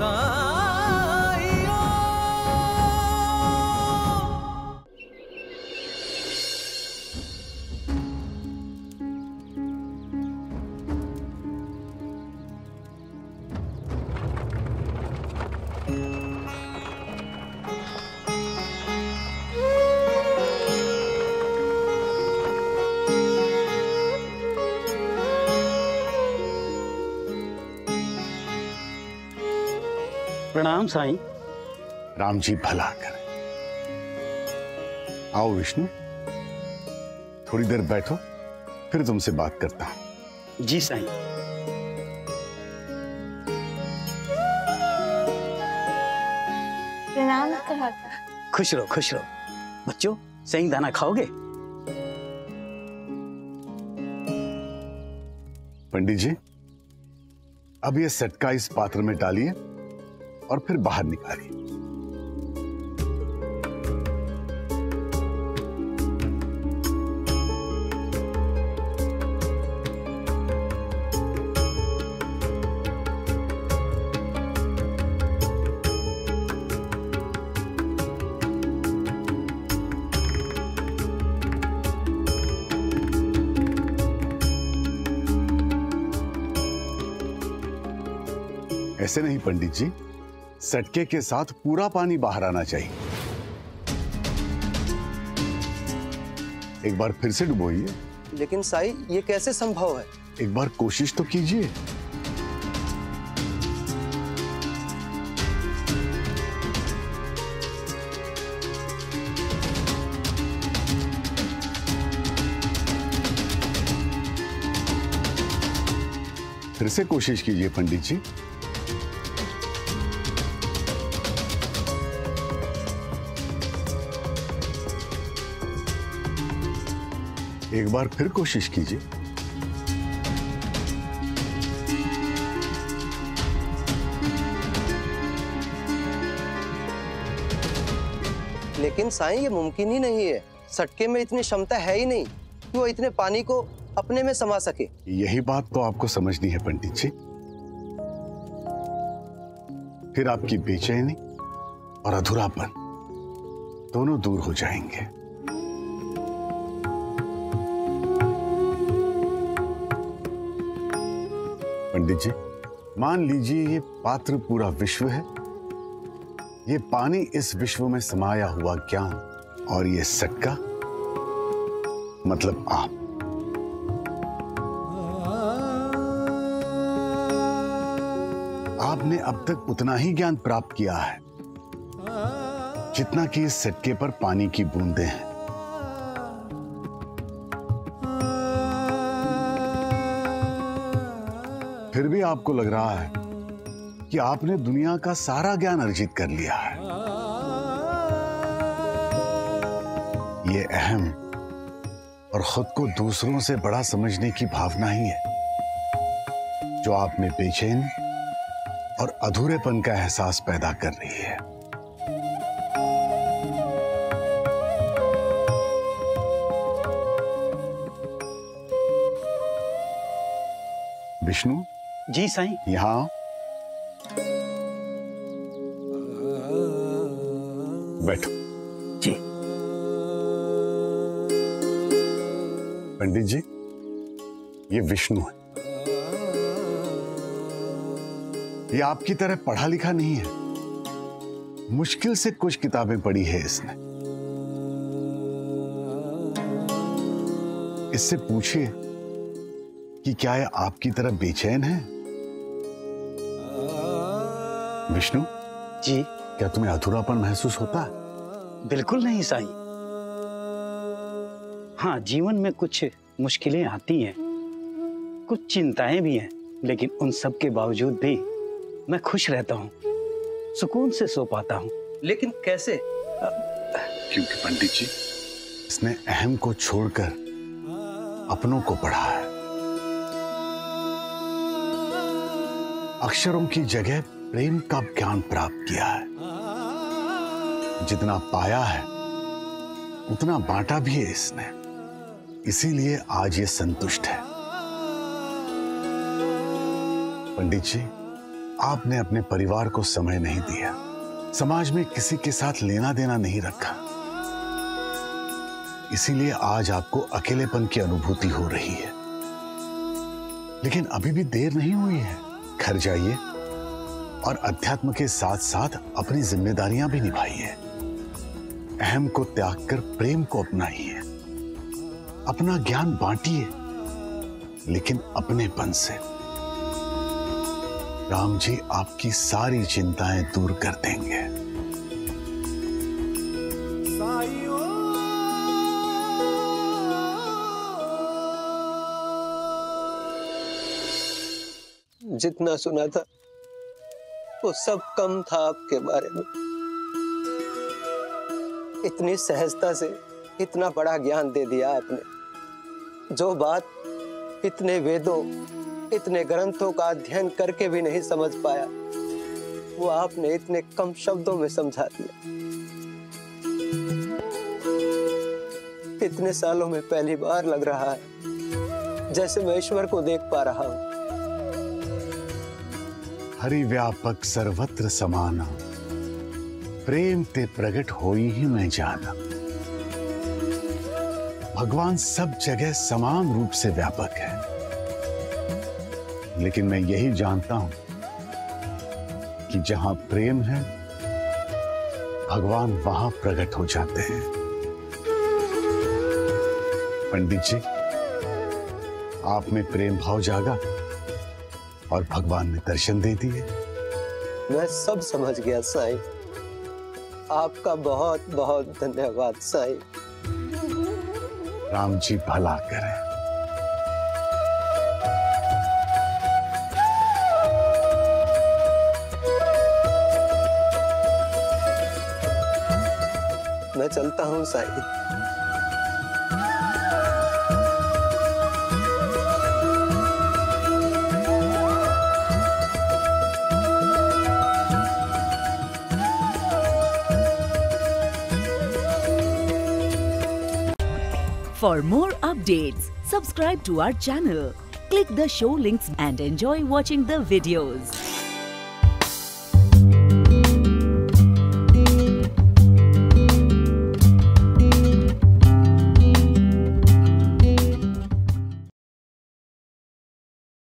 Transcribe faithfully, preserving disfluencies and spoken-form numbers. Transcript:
प्रणाम साईं। राम जी भला करे। आओ विष्णु, थोड़ी देर बैठो, फिर तुमसे बात करता हूं। जी साईं। प्रणाम। खुश रहो खुश रहो। बच्चों, सही दाना खाओगे? पंडित जी, अब ये सटका इस पात्र में डालिए और फिर बाहर निकालिए। ऐसे नहीं पंडित जी, सटके के साथ पूरा पानी बाहर आना चाहिए। एक बार फिर से डुबोइए। लेकिन साई, ये कैसे संभव है? एक बार कोशिश तो कीजिए। फिर से कोशिश कीजिए पंडित जी। एक बार फिर कोशिश कीजिए। लेकिन साईं, ये मुमकिन ही नहीं है। सटके में इतनी क्षमता है ही नहीं कि वो इतने पानी को अपने में समा सके। यही बात तो आपको समझनी है पंडित जी। फिर आपकी बेचैनी और अधूरापन दोनों दूर हो जाएंगे। पंडित जी, मान लीजिए ये पात्र पूरा विश्व है, ये पानी इस विश्व में समाया हुआ ज्ञान, और ये सटका मतलब आप। आपने अब तक उतना ही ज्ञान प्राप्त किया है जितना कि इस सटके पर पानी की बूंदें हैं। फिर भी आपको लग रहा है कि आपने दुनिया का सारा ज्ञान अर्जित कर लिया है। ये अहम और खुद को दूसरों से बड़ा समझने की भावना ही है जो आप में बेचैनी और अधूरेपन का एहसास पैदा कर रही है। विष्णु जी साईं। यहां बैठो। जी। पंडित जी, ये विष्णु है। ये आपकी तरह पढ़ा लिखा नहीं है, मुश्किल से कुछ किताबें पढ़ी है इसने। इससे पूछिए कि क्या ये आपकी तरह बेचैन है? विष्णु जी। क्या तुम्हें अधूरापन महसूस होता है? बिल्कुल नहीं साईं। हाँ, जीवन में कुछ मुश्किलें आती हैं, कुछ चिंताएं भी हैं, लेकिन उन सब के बावजूद भी मैं खुश रहता हूँ, सुकून से सो पाता हूँ। लेकिन कैसे? क्योंकि पंडित जी, इसने अहम को छोड़कर अपनों को पढ़ा है। अक्षरों की जगह प्रेम का ज्ञान प्राप्त किया है। जितना पाया है उतना बांटा भी है इसने, इसीलिए आज ये संतुष्ट है। पंडित जी, आपने अपने परिवार को समय नहीं दिया, समाज में किसी के साथ लेना देना नहीं रखा, इसीलिए आज आपको अकेलेपन की अनुभूति हो रही है। लेकिन अभी भी देर नहीं हुई है। घर जाइए और अध्यात्म के साथ साथ अपनी जिम्मेदारियां भी निभाइए। अहम को त्याग कर प्रेम को अपनाइए। अपना ज्ञान बांटिए, लेकिन अपनेपन से। राम जी आपकी सारी चिंताएं दूर कर देंगे। जितना सुना था वो सब कम था आपके बारे में। इतनी सहजता से इतना बड़ा ज्ञान दे दिया आपने। जो बात इतने वेदों, इतने ग्रंथों का अध्ययन करके भी नहीं समझ पाया, वो आपने इतने कम शब्दों में समझा दिया। इतने सालों में पहली बार लग रहा है जैसे मैं ईश्वर को देख पा रहा हूं। हरि व्यापक सर्वत्र समाना, प्रेम ते प्रगट होई ही मैं जाना। भगवान सब जगह समान रूप से व्यापक है, लेकिन मैं यही जानता हूं कि जहां प्रेम है, भगवान वहां प्रकट हो जाते हैं। पंडित जी, आप में प्रेम भाव जागा और भगवान ने दर्शन दे दिए। मैं सब समझ गया साईं। आपका बहुत बहुत धन्यवाद साईं। राम जी भला करें। मैं चलता हूं Sai. For more updates, subscribe to our channel, click the show links and enjoy watching the videos.